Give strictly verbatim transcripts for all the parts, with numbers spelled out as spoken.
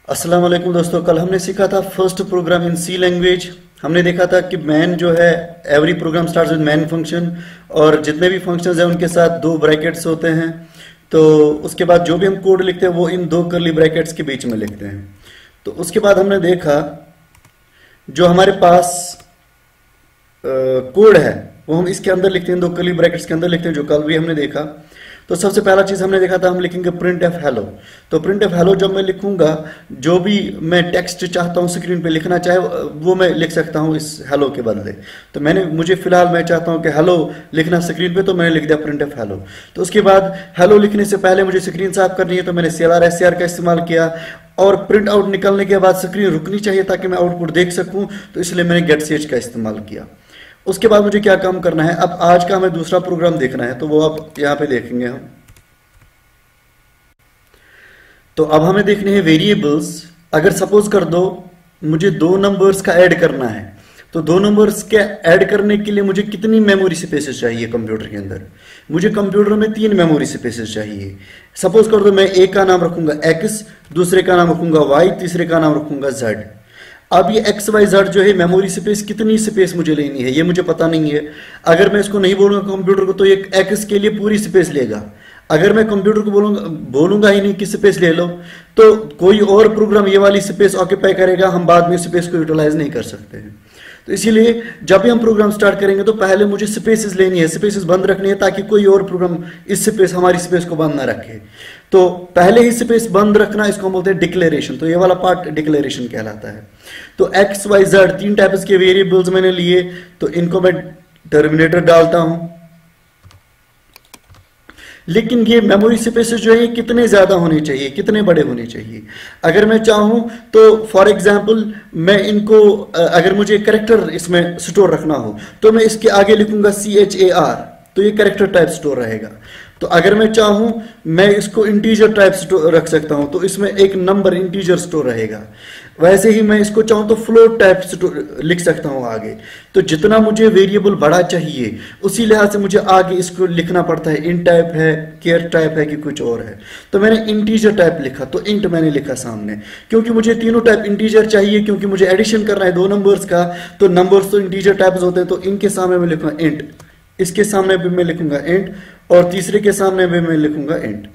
अस्सलाम वालेकुम दोस्तों, कल हमने सीखा था first program in C language. हमने देखा था कि मैन जो है every program starts with main function और जितने भी फंक्शंस हैं उनके साथ दो ब्रैकेट्स होते हैं। तो उसके बाद जो भी हम कोड लिखते हैं वो इन दो करली ब्रैकेट्स के बीच में लिखते हैं। तो उसके बाद हमने देखा जो हमारे पास कोड है वो हम इसके अंदर लिखते हैं, दो करली ब्रैकेट्स के अंदर लिखते हैं, जो कल भी हमने देखा। तो सबसे पहला चीज हमने देखा था हम लिखेंगे प्रिंट एफ हेलो। तो प्रिंट एफ हेलो जब मैं लिखूंगा, जो भी मैं टेक्स्ट चाहता हूं स्क्रीन पे लिखना चाहे वो मैं लिख सकता हूं इस हेलो के बदले। तो मैंने मुझे फिलहाल मैं चाहता हूं कि हेलो लिखना स्क्रीन पे, तो मैंने लिख दिया प्रिंट एफ हेलो। तो उसके बाद हेलो लिखने से पहले मुझे स्क्रीन साफ करनी है, तो मैंने C L R S C R का इस्तेमाल किया। और प्रिंट आउट निकलने के बाद स्क्रीन रुकनी चाहिए ताकि मैं आउटपुट देख सकूं, तो इसलिए मैंने गेट सी एच का इस्तेमाल किया। उसके बाद मुझे क्या काम करना है, अब आज का हमें दूसरा प्रोग्राम देखना है, तो वो अब यहाँ पे देखेंगे हम। तो अब हमें देखने हैं वेरिएबल्स। अगर सपोज कर दो मुझे दो नंबर्स का ऐड करना है, तो दो नंबर्स के ऐड करने के लिए मुझे कितनी मेमोरी स्पेसेस चाहिए कंप्यूटर के अंदर? मुझे कंप्यूटर में तीन मेमोरी स्पेसेस चाहिए। सपोज कर दो मैं एक का नाम रखूंगा एक्स, दूसरे का नाम रखूंगा वाई, तीसरे का नाम रखूंगा जेड। अब ये एक्स वाई जेड जो है मेमोरी स्पेस कितनी स्पेस मुझे लेनी है ये मुझे पता नहीं है। अगर मैं इसको नहीं बोलूंगा कंप्यूटर को तो ये एक्स के लिए पूरी स्पेस लेगा। अगर मैं कंप्यूटर को बोलूंगा बोलूंगा ही नहीं कि स्पेस ले लो, तो कोई और प्रोग्राम ये वाली स्पेस ऑक्यूपाई करेगा, हम बाद में स्पेस को यूटिलाइज नहीं कर सकते हैं। तो इसीलिए जब भी हम प्रोग्राम स्टार्ट करेंगे तो पहले मुझे स्पेसेस लेनी है, स्पेसेस बंद रखनी है, ताकि कोई और प्रोग्राम इस स्पेस हमारी स्पेस को बंद ना रखे। तो पहले ही स्पेस बंद रखना, इसको हम बोलते हैं डिक्लेरेशन। तो ये वाला पार्ट डिक्लेरेशन कहलाता है। तो एक्स वाई जेड तीन टाइप्स के वेरिएबल्स मैंने लिए, तो इनको मैं टर्मिनेटर डालता हूं। लेकिन ये मेमोरी स्पेसेस जो है कितने ज्यादा होने चाहिए, कितने बड़े होने चाहिए? अगर मैं चाहूं तो फॉर एग्जांपल मैं इनको, अगर मुझे कैरेक्टर इसमें स्टोर रखना हो तो मैं इसके आगे लिखूंगा सी एच ए आर, तो ये कैरेक्टर टाइप स्टोर रहेगा। तो अगर मैं चाहूं मैं इसको इंटीजर टाइप रख सकता हूं, तो इसमें एक नंबर इंटीजर स्टोर रहेगा। वैसे ही मैं इसको चाहूं तो फ्लोट टाइप लिख सकता हूं आगे। तो जितना मुझे वेरिएबल बड़ा चाहिए उसी लिहाज से मुझे आगे इसको लिखना पड़ता है। इंट टाइप है, केयर टाइप है कि कुछ और है। तो मैंने इंटीजर टाइप लिखा, तो इंट मैंने लिखा सामने, क्योंकि मुझे तीनों टाइप इंटीजर चाहिए, क्योंकि मुझे एडिशन करना है दो नंबर्स का। तो नंबर्स तो इंटीजर टाइप्स होते हैं, तो इनके सामने मैं लिखूंगा इंट, इसके सामने भी मैं लिखूंगा इंट, और तीसरे के सामने भी मैं लिखूंगा इंट।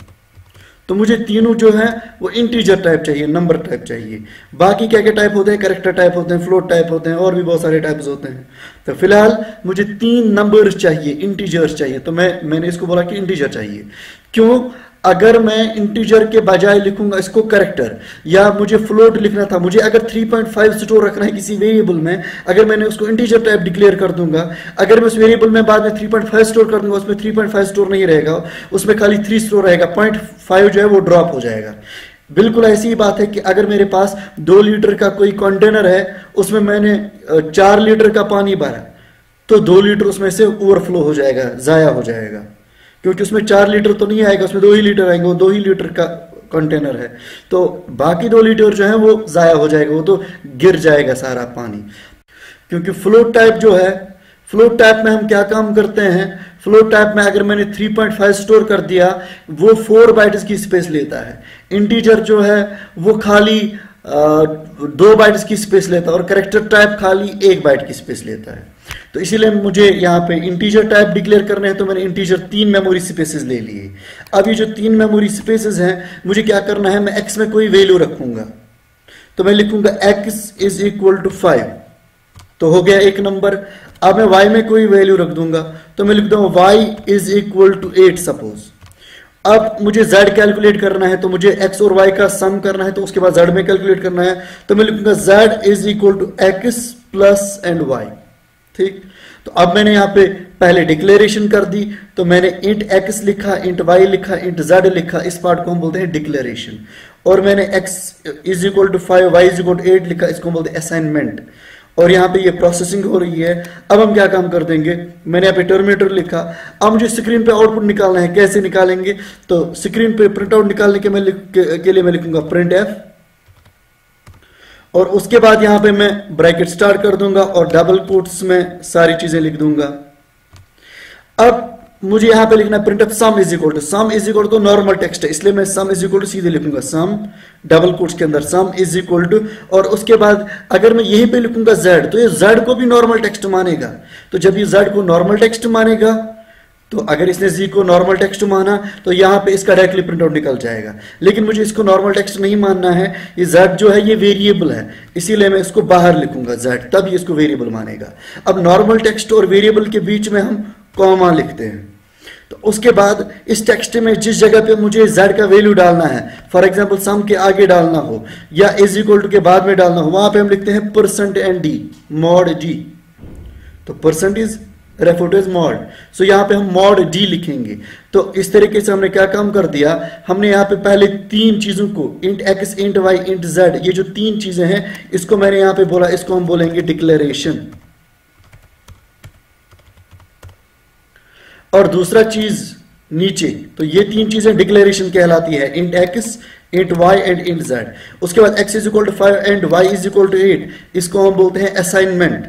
तो मुझे तीनों जो है वो इंटीजर टाइप चाहिए, नंबर टाइप चाहिए। बाकी क्या क्या टाइप होते हैं? कैरेक्टर टाइप होते हैं, फ्लोट टाइप होते हैं, और भी बहुत सारे टाइप्स होते हैं। तो फिलहाल मुझे तीन नंबर्स चाहिए, इंटीजर्स चाहिए। तो मैं मैंने इसको बोला कि इंटीजर चाहिए। क्यों? अगर मैं इंटीजर के बजाय लिखूंगा इसको कैरेक्टर, या मुझे फ्लोट लिखना था, मुझे अगर थ्री पॉइंट फाइव स्टोर रखना है किसी वेरिएबल में, अगर मैंने उसको इंटीजर टाइप डिक्लेयर कर दूंगा, अगर मैं उस वेरिएबल में बाद में थ्री पॉइंट फाइव स्टोर कर दूंगा, उसमें थ्री पॉइंट फाइव स्टोर नहीं रहेगा, उसमें खाली थ्री स्टोर रहेगा, पॉइंट फाइव जो है वो ड्रॉप हो जाएगा। बिल्कुल ऐसी ही बात है कि अगर मेरे पास दो लीटर का कोई कंटेनर है, उसमें मैंने चार लीटर का पानी भरा, तो दो लीटर उसमें से ओवरफ्लो हो जाएगा, जाया हो जाएगा, क्योंकि उसमें चार लीटर तो नहीं आएगा, उसमें दो ही लीटर आएंगे, वो दो ही लीटर का कंटेनर है। तो बाकी दो लीटर जो है वो जाया हो जाएगा, वो तो गिर जाएगा सारा पानी। क्योंकि फ्लोट टाइप जो है, फ्लोट टाइप में हम क्या काम करते हैं? फ्लोट टाइप में अगर मैंने थ्री पॉइंट फाइव स्टोर कर दिया, वो फोर बाइट्स की स्पेस लेता है। इंटीजर जो है वो खाली आ, दो बाइट्स की स्पेस लेता है, और कैरेक्टर टाइप खाली एक बाइट की स्पेस लेता है। तो इसीलिए मुझे यहाँ पे इंटीजर टाइप डिक्लेयर करने हैं, तो मैंने इंटीजर तीन मेमोरी स्पेसेस ले लिए। अब ये जो तीन मेमोरी स्पेसेस हैं, मुझे क्या करना है, मैं एक्स में कोई वैल्यू रखूंगा, तो मैं लिखूंगा x is equal to five, तो हो गया एक नंबर। अब मैं वाई में कोई वैल्यू रख दूंगा, तो मैं लिख दूंगा y is equal to eight suppose. अब मुझे z कैलकुलेट करना है, तो मुझे x और y का सम करना है, तो उसके बाद z में कैलकुलेट करना है, तो मैं लिखूंगा z is equal to x plus and y। ठीक, तो अब मैंने यहां पे पहले डिक्लेरेशन कर दी, तो मैंने इंट x लिखा, इंट y लिखा, इंट z लिखा, इस पार्ट को हम बोलते हैं डिक्लेरेशन। और मैंने x is equal to five, y is equal to eight लिखा, इसको हम बोलते हैं असाइनमेंट। और यहाँ पे ये प्रोसेसिंग हो रही है। अब हम क्या काम कर देंगे, मैंने यहाँ पे टर्मिनेटर लिखा। अब मुझे स्क्रीन पे आउटपुट निकालना है, कैसे निकालेंगे? तो स्क्रीन पे प्रिंट आउट निकालने के, मैं के, के लिए मैं लिखूंगा प्रिंट एफ, और उसके बाद यहाँ पे मैं ब्रैकेट स्टार्ट कर दूंगा और डबल कोट्स में सारी चीजें लिख दूंगा। अब मुझे यहां पे लिखना print of sum is equal to, sum is equal to normal text है, इसलिए मैं सम इज इक्वल टू सीधे लिखूंगा सम डबल कोट्स के अंदर सम इज इक्वल टू, और उसके बाद अगर मैं यहीं पे लिखूंगा z, तो ये z को भी नॉर्मल टेक्स्ट मानेगा। तो जब ये z को नॉर्मल टेक्स्ट मानेगा, तो अगर इसने z को नॉर्मल टेक्स्ट माना तो यहां पे इसका डायरेक्टली प्रिंट आउट निकल जाएगा। लेकिन मुझे इसको नॉर्मल टेक्स्ट नहीं मानना है, ये z जो है ये वेरिएबल है, इसीलिए मैं इसको बाहर लिखूंगा z, तब ये इसको वेरिएबल मानेगा। अब नॉर्मल टेक्स्ट और वेरिएबल के बीच में हम कॉमा लिखते हैं। तो उसके बाद इस टेक्स्ट में जिस जगह पे मुझे z का वैल्यू डालना है, फॉर एग्जांपल सम के आगे डालना हो या इज इक्वल टू के बाद में डालना हो, वहां पे हम लिखते हैं percent and d, mod d. तो percent is refer to as mod, so यहां पे हम मॉड डी लिखेंगे। तो इस तरीके से हमने क्या काम कर दिया, हमने यहां पे पहले तीन चीजों को int x, int y, int z, ये जो तीन चीजें हैं इसको मैंने यहां पे बोला, इसको हम बोलेंगे डिक्लेरेशन। और दूसरा चीज नीचे, तो ये तीन चीजें डिक्लेरेशन कहलाती है, int x, int y and int z. उसके बाद x is equal to five and y is equal to eight, इसको हम बोलते हैं असाइनमेंट,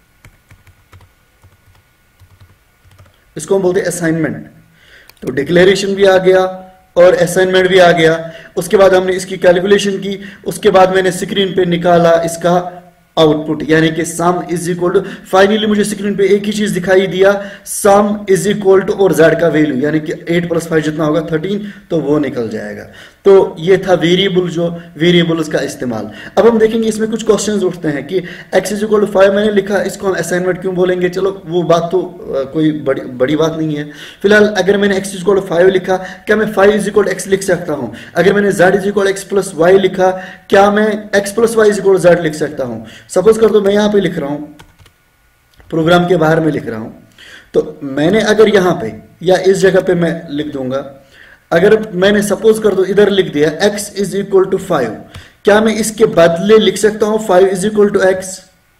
इसको हम बोलते हैं असाइनमेंट। तो डिक्लेरेशन भी आ गया और असाइनमेंट भी आ गया। उसके बाद हमने इसकी कैलकुलेशन की, उसके बाद मैंने स्क्रीन पे निकाला इसका आउटपुट, यानी कि sum is equal to, finally मुझे स्क्रीन पे एक ही चीज दिखाई दिया, सम इज इक्वल टू और z का वैल्यू, यानी कि एट प्लस फाइव जितना होगा थर्टीन, तो वो निकल जाएगा। तो ये था वेरिएबल, जो वेरिएबल्स का इस्तेमाल। अब हम देखेंगे इसमें कुछ क्वेश्चंस उठते हैं कि x is equal to five मैंने लिखा, इसको हम असाइनमेंट क्यों बोलेंगे, चलो वो बात तो आ, कोई बड़ी बड़ी बात नहीं है। फिलहाल अगर मैंने x is equal to five लिखा, क्या मैं five is equal to x लिख सकता हूं? अगर मैंने z is equal x plus y लिखा, क्या मैं x plus y is equal z लिख सकता हूं? सपोज कर दो मैं यहां पे लिख रहा हूं, प्रोग्राम के बाहर में लिख रहा हूं, तो मैंने अगर यहां पे या इस जगह पे मैं लिख दूंगा, अगर मैंने सपोज कर दो इधर लिख दिया x is equal to five, क्या मैं इसके बदले लिख सकता हूं five is equal to x?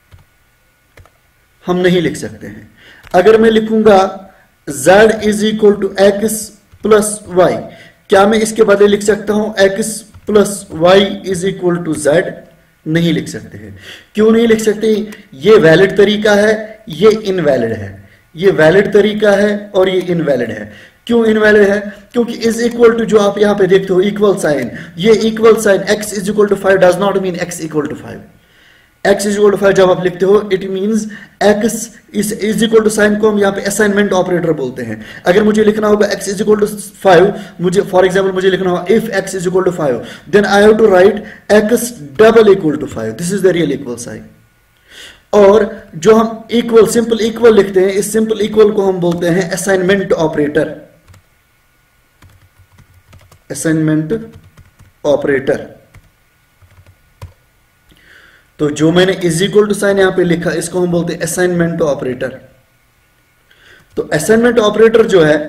हम नहीं लिख सकते हैं। अगर मैं लिखूंगा z is equal to x plus y, क्या मैं इसके बदले लिख सकता हूं x plus y is equal to z? नहीं लिख सकते हैं। क्यों नहीं लिख सकते? ये वैलिड तरीका है, ये इनवैलिड है। ये वैलिड तरीका है और ये इनवैलिड है। क्यों इनवैलिड है? क्योंकि इज इक्वल टू जो आप यहां पे देखते हो इक्वल साइन, ये equal sign x is equal to five does not mean x equal to five. x is equal to five जब आप लिखते हो it means x is is equal to sign को हम यहां पे असाइनमेंट ऑपरेटर बोलते हैं। अगर मुझे लिखना होगा x is equal to five, मुझे फॉर एग्जांपल मुझे लिखना होगा if x is equal to five, then I have to write x double equal to five, this is the real equal sign. और जो हम इक्वल सिंपल इक्वल लिखते हैं, इस सिंपल इक्वल को हम बोलते हैं असाइनमेंट ऑपरेटर, असाइनमेंट ऑपरेटर। तो जो मैंने इज इक्वल टू साइन यहां पे लिखा, इसको हम बोलते हैं असाइनमेंट ऑपरेटर। तो असाइनमेंट ऑपरेटर जो है,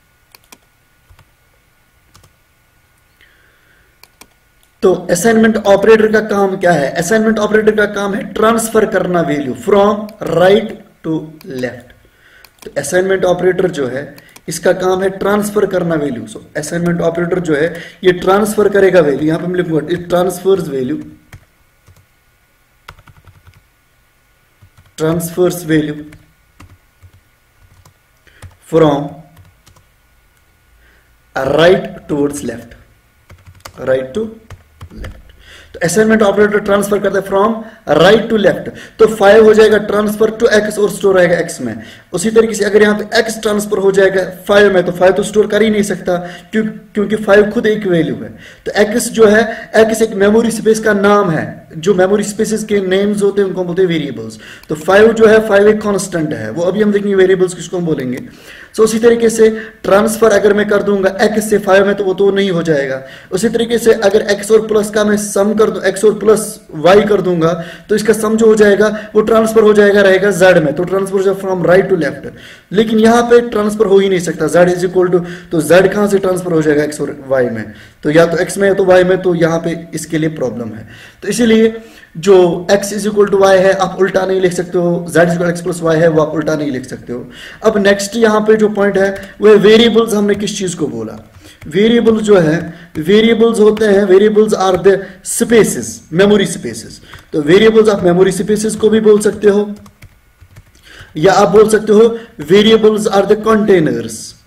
तो असाइनमेंट ऑपरेटर का काम क्या है? असाइनमेंट ऑपरेटर का काम है ट्रांसफर करना value from right to left. तो असाइनमेंट ऑपरेटर जो है इसका काम है ट्रांसफर करना वैल्यू। सो असाइनमेंट ऑपरेटर जो है ये ट्रांसफर करेगा वैल्यू, यहां पे मैं लिखूंगा it transfers value, transfers value from right towards left, right to left. तो असाइनमेंट ऑपरेटर ट्रांसफर करता है फ्रॉम राइट टू लेफ्ट, तो फाइव हो जाएगा ट्रांसफर टू एक्स और स्टोर रहेगा एक्स में। उसी तरीके से अगर यहां पे एक्स ट्रांसफर हो जाएगा फाइव में, तो फाइव तो स्टोर कर ही नहीं सकता क्यों, क्योंकि फाइव खुद एक वैल्यू है। तो एक्स जो है, एक्स एक मेमोरी स्पेस का नाम है, जो मेमोरी स्पेसेस के नेम्स होते हैं उनको बोलते हैं वेरिएबल्स। तो फाइव जो है, फाइव एक कांस्टेंट है, वो अभी हम देखेंगे वेरिएबल्स किसको हम बोलेंगे। सो उसी तरीके से ट्रांसफर अगर मैं कर दूंगा एक्स से फाइव में, तो वो तो नहीं हो जाएगा। उसी तरीके से अगर एक्स और प्लस का मैं सम कर दूं, एक्स और प्लस वाई कर दूंगा, तो इसका सम जो हो जाएगा वो ट्रांसफर हो जाएगा रहेगा जेड में। तो ट्रांसफर हो जाएगा फ्रॉम राइट टू लेफ्ट, लेकिन यहां पे ट्रांसफर हो ही नहीं सकता, जेड इज इक्वल टू, तो जेड कहां से ट्रांसफर हो जाएगा एक्स और वाई में? तो या तो एक्स में है तो वाई में, तो यहां पे इसके लिए प्रॉब्लम है। तो इसीलिए जो x is equal to y है आप उल्टा नहीं लिख सकते हो, z is equal x plus y है वो आप उल्टा नहीं लिख सकते हो। अब नेक्स्ट यहां पे जो पॉइंट है वो है वेरिएबल्स। हमने किस चीज को बोला? वेरिएबल्स जो है, वेरिएबल्स होते हैं, variables are the spaces, memory spaces. तो वेरिएबल्स आप मेमोरी स्पेसेस को भी बोल सकते हो, या आप बोल सकते हो variables are the containers.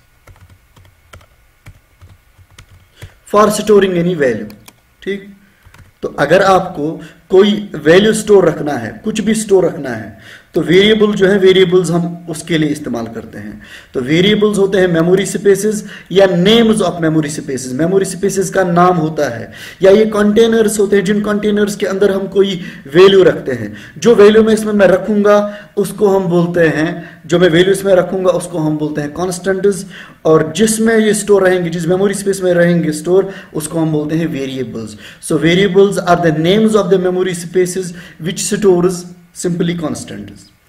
For storing any value. ठीक, तो अगर आपको कोई वैल्यू स्टोर रखना है, कुछ भी स्टोर रखना है, तो वेरिएबल जो है, वेरिएबल्स हम उसके लिए इस्तेमाल करते हैं। तो वेरिएबल्स होते हैं मेमोरी स्पेसेस या names of memory spaces. Memory spaces का नाम होता है, या ये कंटेनर्स होते हैं जिन कंटेनर्स के अंदर हम कोई वैल्यू रखते हैं। जो वैल्यू मैं इसमें मैं रखूंगा उसको हम बोलते हैं, जो मैं वैल्यू इसमें रखूंगा उसको हम बोलते हैं कॉन्स्टेंट्स, और जिसमें ये स्टोर रहेंगे, जिस मेमोरी स्पेस में रहेंगे स्टोर, उसको हम बोलते हैं variables. So variables are the names of the memory spaces which stores simply constants।